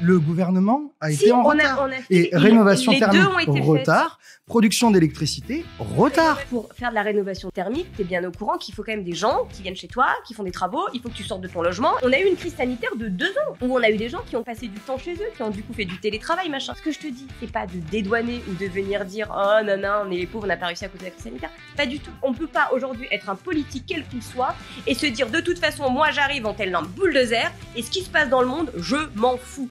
Le gouvernement a été Si, en on retard. a fait- Et les rénovation deux thermique, ont été retard. Production d'électricité, retard. Pour faire de la rénovation thermique, t'es bien au courant qu'il faut quand même des gens qui viennent chez toi, qui font des travaux, il faut que tu sortes de ton logement. On a eu une crise sanitaire de 2 ans, où on a eu des gens qui ont passé du temps chez eux, qui ont du coup fait du télétravail, machin. Ce que je te dis, c'est pas de dédouaner ou de venir dire « Oh non, non, on est les pauvres, on n'a pas réussi à cause de la crise sanitaire ». Pas du tout. On peut pas aujourd'hui être un politique quel qu'il soit et se dire « De toute façon, moi j'arrive en telle lampe bulldozer et ce qui se passe dans le monde, je m'en fous ».